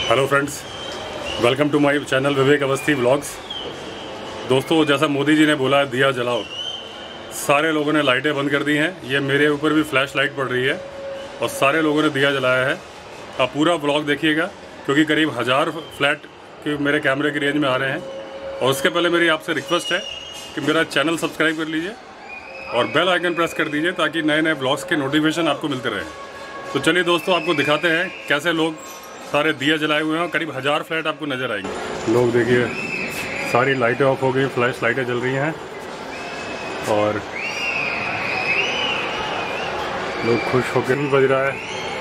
Hello friends, welcome to my channel Vivek Awasthi vlogs. दोस्तों, जैसा मोदी जी ने बोला है दिया जलाओ, सारे लोगों ने लाइटें बंद कर दी हैं। ये मेरे ऊपर भी फ्लैश लाइट पड़ रही है और सारे लोगों ने दिया जलाया है। आप पूरा व्लॉग देखिएगा क्योंकि करीब 1000 फ्लैट के मेरे कैमरे की रेंज में आ रहे हैं। और उसके पहले मेरी आपसे रिक्वेस्ट है कि मेरा चैनल सब्सक्राइब कर लीजिए और बेल आइकन प्रेस कर दीजिए ताकि नए नए ब्लॉग्स के नोटिफिकेशन आपको मिलते रहे। तो चलिए दोस्तों, आपको दिखाते हैं कैसे लोग सारे दिया जलाए हुए हैं। करीब 1000 फ्लैट आपको नज़र आएंगे। लोग देखिए, सारी लाइटें ऑफ हो गई, फ्लैश लाइटें जल रही हैं और लोग खुश होकर भी बज रहा है।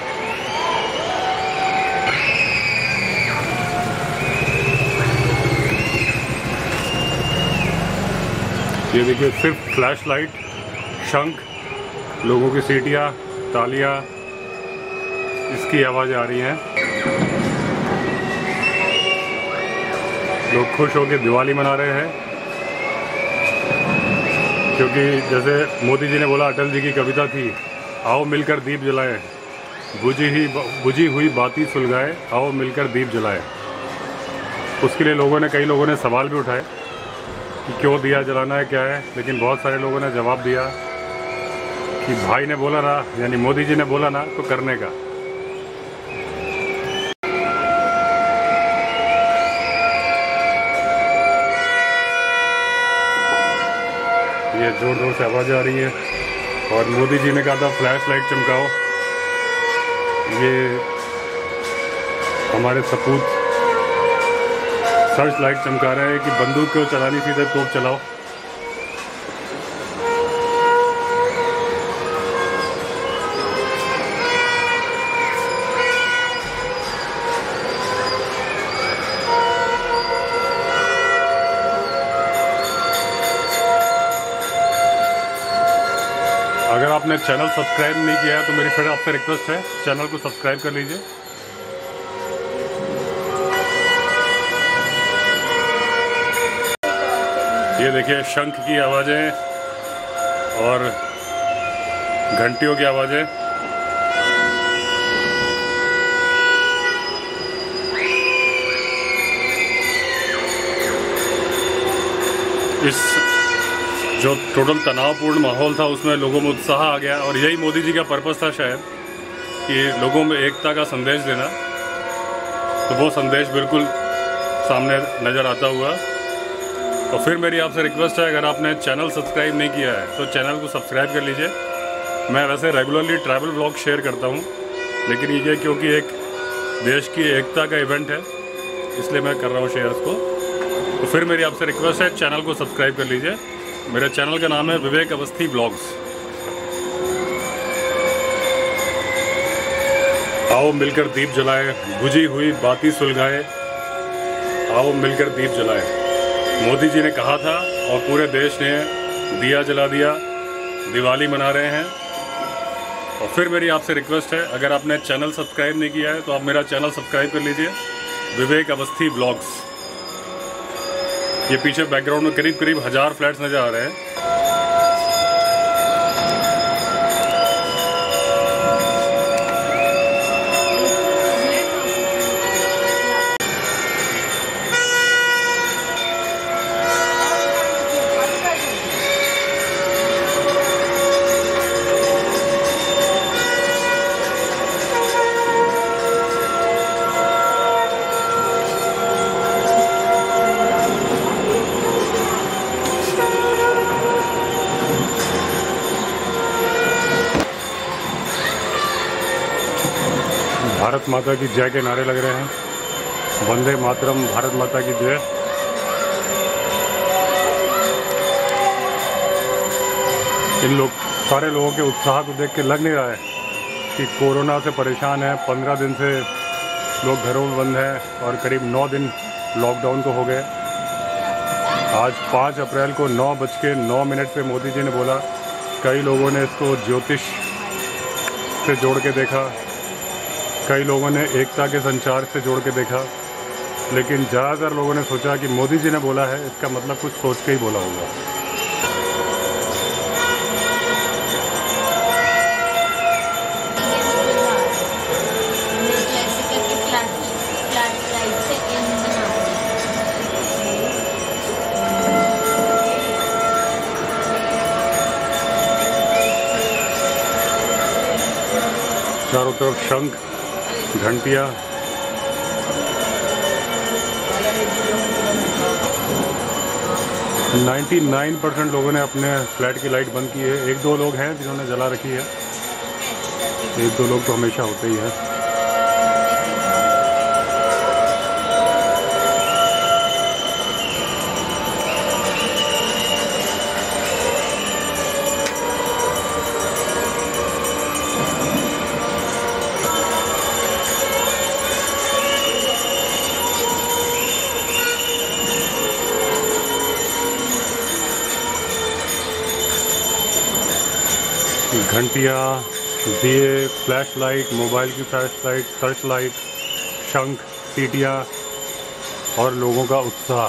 ये देखिए, सिर्फ फ्लैश लाइट, शंख, लोगों की सीटियाँ, तालियां, इसकी आवाज़ आ रही हैं। लोग खुश होकर दिवाली मना रहे हैं क्योंकि जैसे मोदी जी ने बोला, अटल जी की कविता थी, आओ मिलकर दीप जलाएं, बुझी हुई बाती सुलगाए, आओ मिलकर दीप जलाएं। उसके लिए कई लोगों ने सवाल भी उठाए कि क्यों दिया जलाना है, क्या है। लेकिन बहुत सारे लोगों ने जवाब दिया कि भाई ने बोला ना, यानी मोदी जी ने बोला ना, तो करने का। ये जोर जोर से आवाज़ आ रही है और मोदी जी ने कहा था फ्लैश लाइट चमकाओ। ये हमारे सपूत सर्च लाइट चमका रहे हैं कि बंदूक क्यों चलानी, सीधे तोप चलाओ। अगर आपने चैनल सब्सक्राइब नहीं किया है तो मेरी फिर आपसे रिक्वेस्ट है, चैनल को सब्सक्राइब कर लीजिए। ये देखिए, शंख की आवाज़ें और घंटियों की आवाज़ें। इस जो टोटल तनावपूर्ण माहौल था उसमें लोगों में उत्साह आ गया और यही मोदी जी का पर्पस था शायद, कि लोगों में एकता का संदेश देना। तो वो संदेश बिल्कुल सामने नज़र आता हुआ। और फिर मेरी आपसे रिक्वेस्ट है, अगर आपने चैनल सब्सक्राइब नहीं किया है तो चैनल को सब्सक्राइब कर लीजिए। मैं वैसे रेगुलरली ट्रैवल व्लॉग शेयर करता हूँ, लेकिन ये क्योंकि एक देश की एकता का इवेंट है इसलिए मैं कर रहा हूँ शेयर इसको। तो फिर मेरी आपसे रिक्वेस्ट है, चैनल को सब्सक्राइब कर लीजिए। मेरे चैनल का नाम है विवेक अवस्थी व्लॉग्स। आओ मिलकर दीप जलाएं, बुझी हुई बाती सुलगाए, आओ मिलकर दीप जलाएं। मोदी जी ने कहा था और पूरे देश ने दिया जला दिया, दिवाली मना रहे हैं। और फिर मेरी आपसे रिक्वेस्ट है, अगर आपने चैनल सब्सक्राइब नहीं किया है तो आप मेरा चैनल सब्सक्राइब कर लीजिए, विवेक अवस्थी व्लॉग्स। ये पीछे बैकग्राउंड में करीब 1000 फ्लैट्स नज़र आ रहे हैं। भारत माता की जय के नारे लग रहे हैं। वंदे मातरम, भारत माता की जय। सारे लोगों के उत्साह को देख के लग नहीं रहा है कि कोरोना से परेशान है। 15 दिन से लोग घरों में बंद हैं और करीब 9 दिन लॉकडाउन को हो गए। आज 5 अप्रैल को 9:09 पे मोदी जी ने बोला। कई लोगों ने इसको ज्योतिष से जोड़ के देखा, कई लोगों ने एकता के संचार से जोड़ के देखा, लेकिन ज़्यादातर लोगों ने सोचा कि मोदी जी ने बोला है, इसका मतलब कुछ सोच के ही बोला होगा। फ्लैट चारों तरफ शंख, घंटियाँ। नाइन्टी 99% लोगों ने अपने फ्लैट की लाइट बंद की है। एक दो लोग हैं जिन्होंने जला रखी है, एक दो लोग तो हमेशा होते ही हैं। घंटियाँ, दिए, फ्लैश लाइट, मोबाइल की फ्लैश लाइट, सर्च लाइट, शंख, सीटियाँ और लोगों का उत्साह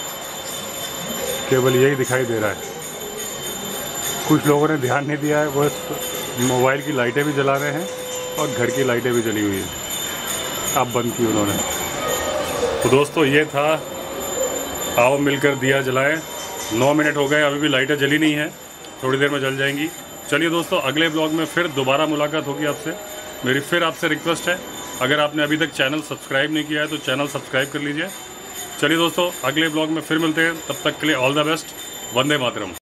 केवल यही दिखाई दे रहा है। कुछ लोगों ने ध्यान नहीं दिया है, बस मोबाइल की लाइटें भी जला रहे हैं और घर की लाइटें भी जली हुई हैं, अब बंद की उन्होंने। तो दोस्तों ये था, आओ मिलकर दिया जलाएं। 9 मिनट हो गए, अभी भी लाइटें जली नहीं हैं, थोड़ी देर में जल जाएंगी। चलिए दोस्तों, अगले ब्लॉग में फिर दोबारा मुलाकात होगी आपसे। मेरी फिर आपसे रिक्वेस्ट है, अगर आपने अभी तक चैनल सब्सक्राइब नहीं किया है तो चैनल सब्सक्राइब कर लीजिए। चलिए दोस्तों, अगले ब्लॉग में फिर मिलते हैं, तब तक के लिए ऑल द बेस्ट। वंदे मातरम।